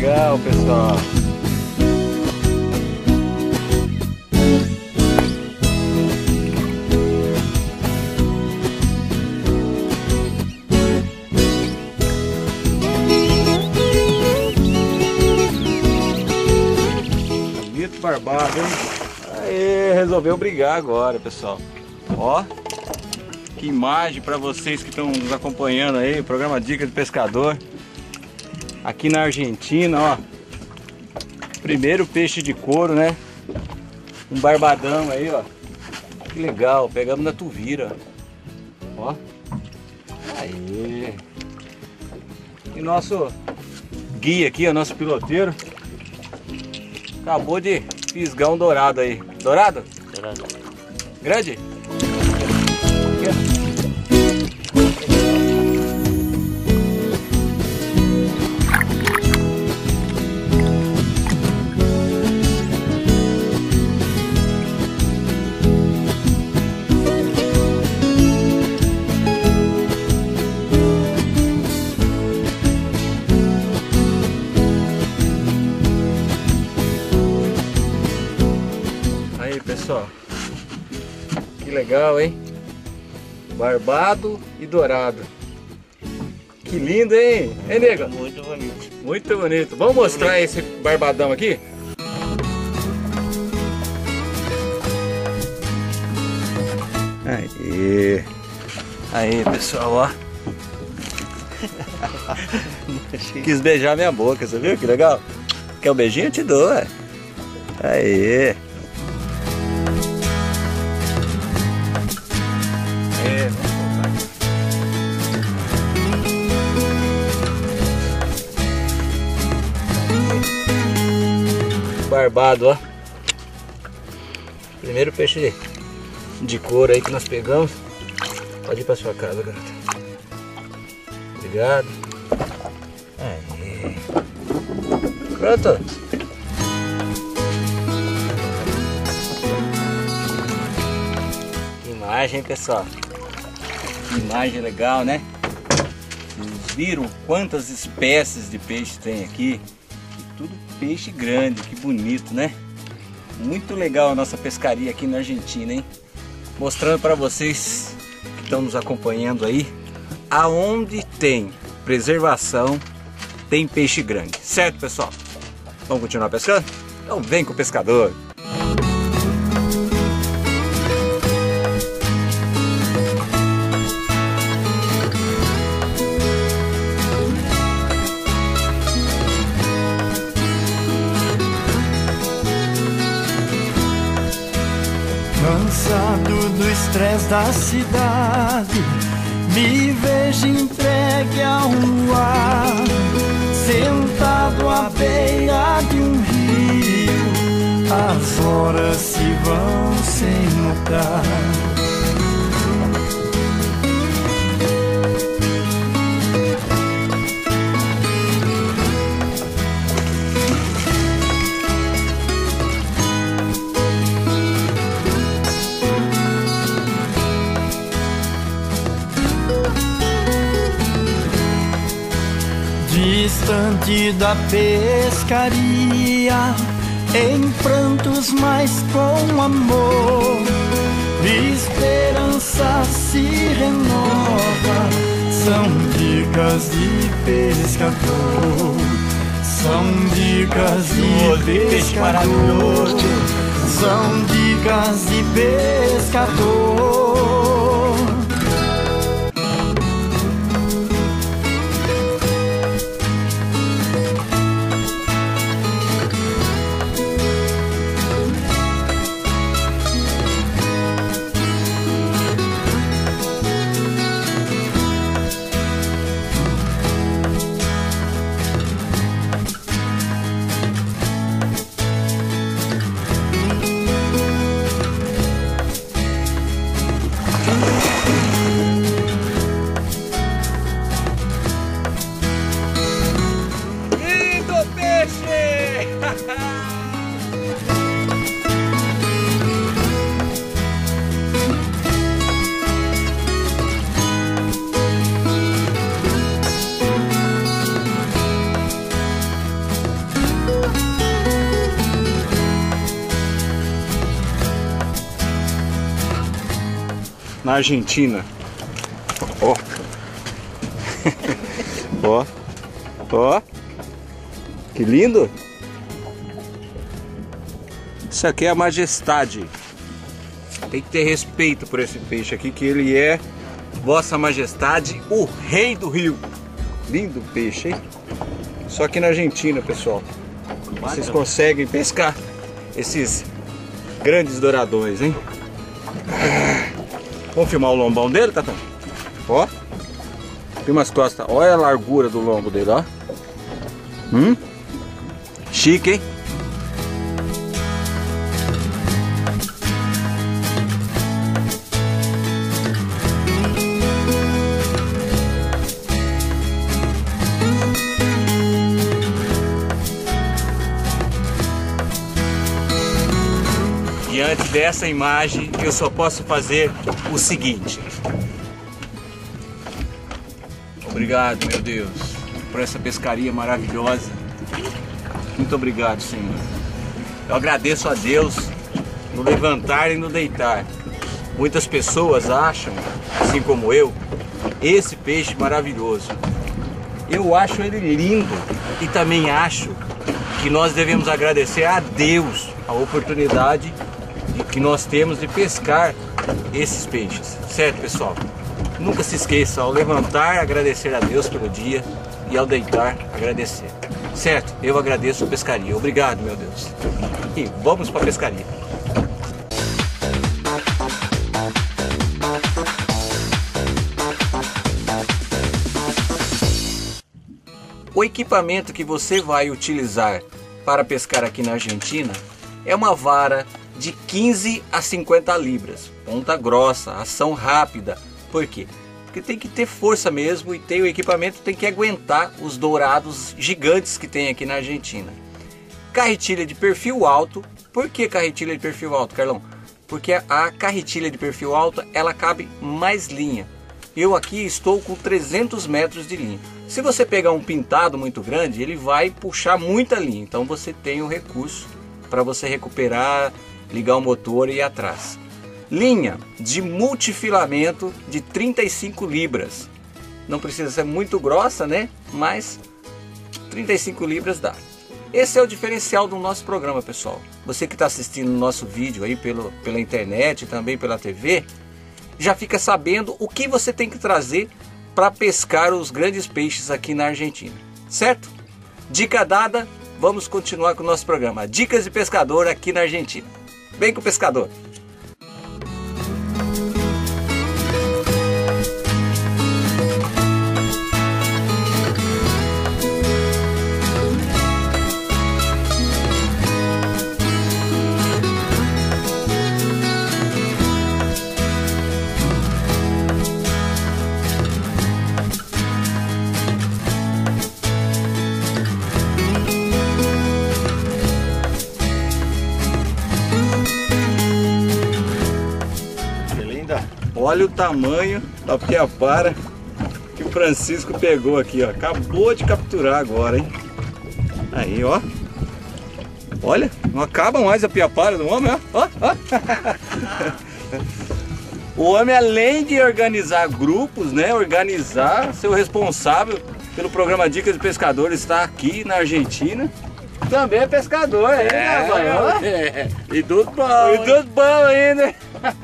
legal, pessoal. Bonito barbado, hein? Aê, resolveu brigar agora, pessoal. Ó, que imagem para vocês que estão nos acompanhando aí, o programa Dica de Pescador. Aqui na Argentina, ó. Primeiro peixe de couro, né? Um barbadão aí, ó. Que legal, pegamos na tuvira. Ó. Aí. E nosso guia aqui, o nosso piloteiro, acabou de fisgar um dourado aí. Dourado? Dourado. Grande? Aqui, ó. Aí, pessoal, que legal, hein? Barbado e dourado. Que lindo, hein? Hein, nego? Muito bonito. Muito bonito. Vamos mostrar esse barbadão aqui? Aí. Aí, pessoal, ó. Quis beijar minha boca, você viu? Que legal. Quer um beijinho? Eu te dou, ué. Aí. Barbado, ó. Primeiro peixe de couro aí que nós pegamos. Pode ir pra sua casa, garota. Obrigado. Aí. Pronto. Que imagem, pessoal. Que imagem legal, né? Vocês viram quantas espécies de peixe tem aqui? Tudo peixe grande, que bonito, né? Muito legal a nossa pescaria aqui na Argentina, hein? Mostrando para vocês que estão nos acompanhando aí, aonde tem preservação, tem peixe grande. Certo, pessoal? Vamos continuar pescando? Então vem com o pescador! Cansado do estresse da cidade, me vejo entregue ao ar, sentado à beira de um rio. As horas se vão sem notar. Distante da pescaria, em prantos, mas com amor, esperança se renova. São dicas de pescador, são dicas de pescador, são dicas de pescador. na Argentina. Ó. Ó. Ó. Que lindo. Isso aqui é a majestade. Tem que ter respeito por esse peixe aqui, que ele é Vossa Majestade, o Rei do Rio. Lindo peixe, hein? Só aqui na Argentina, pessoal. Vocês conseguem pescar esses grandes douradões, hein? Vamos filmar o lombão dele, Tatão? Ó. Filma as costas. Olha a largura do lombo dele, ó. Chique, hein? Diante dessa imagem, eu só posso fazer o seguinte. Obrigado, meu Deus, por essa pescaria maravilhosa. Muito obrigado, Senhor. Eu agradeço a Deus no levantar e no deitar. Muitas pessoas acham, assim como eu, esse peixe maravilhoso. Eu acho ele lindo e também acho que nós devemos agradecer a Deus a oportunidade que nós temos de pescar esses peixes, certo, pessoal? Nunca se esqueça, ao levantar, agradecer a Deus pelo dia e ao deitar, agradecer, certo? Eu agradeço a pescaria, obrigado, meu Deus. E vamos para a pescaria. O equipamento que você vai utilizar para pescar aqui na Argentina é uma vara de 15 a 50 libras, ponta grossa, ação rápida. Por quê? Porque tem que ter força mesmo e o equipamento tem que aguentar os dourados gigantes que tem aqui na Argentina. Carretilha de perfil alto. Por que carretilha de perfil alto, Carlão? Porque a carretilha de perfil alto ela cabe mais linha. Eu aqui estou com 300 metros de linha. Se você pegar um pintado muito grande, ele vai puxar muita linha. Então você tem o recurso para você recuperar, ligar o motor e ir atrás. Linha de multifilamento de 35 libras. Não precisa ser muito grossa, né? Mas 35 libras dá. Esse é o diferencial do nosso programa, pessoal. Você que está assistindo o nosso vídeo aí pela internet e também pela TV, já fica sabendo o que você tem que trazer para pescar os grandes peixes aqui na Argentina. Certo? Dica dada, vamos continuar com o nosso programa. Dicas de pescador aqui na Argentina. Vem com o pescador. Olha o tamanho da piapara que o Francisco pegou aqui, ó. Acabou de capturar agora, hein? Aí, ó. Olha, não acaba mais a piapara do homem, ó. O homem, além de organizar grupos, né? Organizar, ser o responsável pelo programa Dicas de Pescador, está aqui na Argentina. Também é pescador, né? E tudo bom. E tudo bom ainda.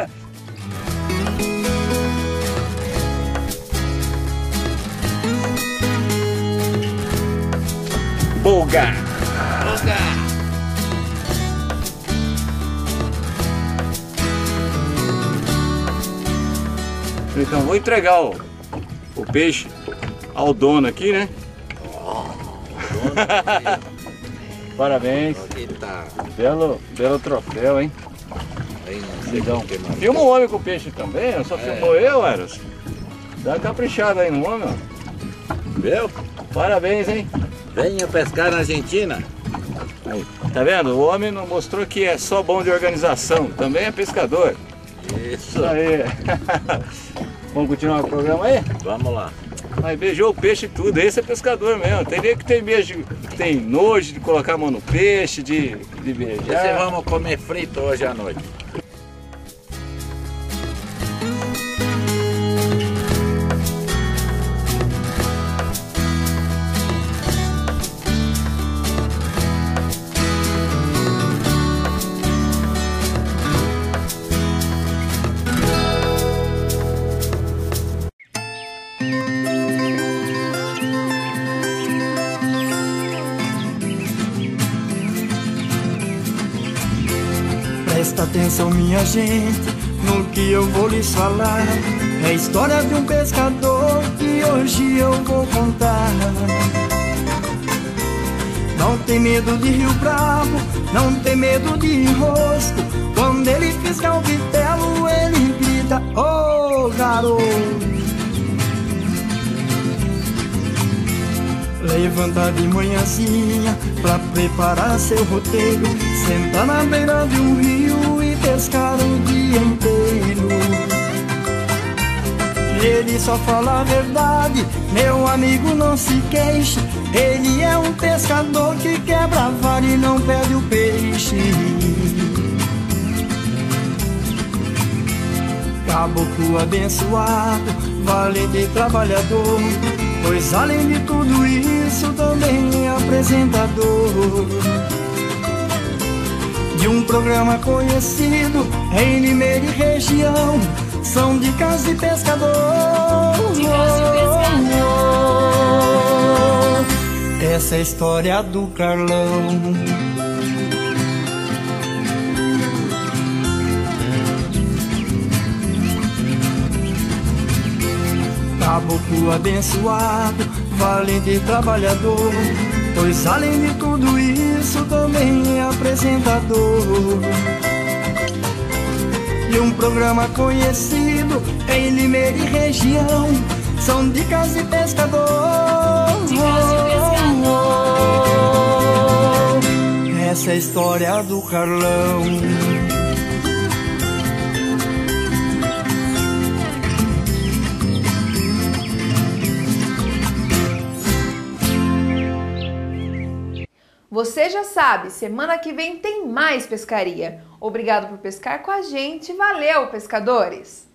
Bolga! Então vou entregar o peixe ao dono aqui, né? Parabéns. Belo troféu, hein? Então, filma o homem com o peixe também, só filmou eu, Eros. Dá uma caprichada aí no homem, ó. Viu? Parabéns, hein? Venha pescar na Argentina. Aí, tá vendo? O homem não mostrou que é só bom de organização, também é pescador. Isso. Aí. Vamos continuar o programa aí? Vamos lá. Aí beijou o peixe e tudo, esse é pescador mesmo. Tem nem que tem medo, tem nojo de colocar a mão no peixe, de beijar. Esse vamos comer frito hoje à noite. atenção, minha gente, no que eu vou lhes falar. É a história de um pescador que hoje eu vou contar. Não tem medo de rio bravo, não tem medo de enrosco. Quando ele fisga o vitelo, ele grita: ô garoto! Levanta de manhãzinha pra preparar seu roteiro, senta na beira de um rio e pescar o dia inteiro. Ele só fala a verdade, meu amigo, não se queixe. Ele é um pescador que quebra a vara e não perde o peixe. Caboclo abençoado, valente e trabalhador, pois além de tudo isso também é apresentador de um programa conhecido em Limeira e região. São dicas de pescador. Dicas de pescador. Essa é a história do Carlão. Caboclo abençoado, valente e trabalhador, pois além de tudo isso também é apresentador de um programa conhecido em Limeira e região. São dicas de pescador. Dicas de pescador. Essa é a história do Carlão. Você já sabe, semana que vem tem mais pescaria. Obrigado por pescar com a gente. Valeu, pescadores!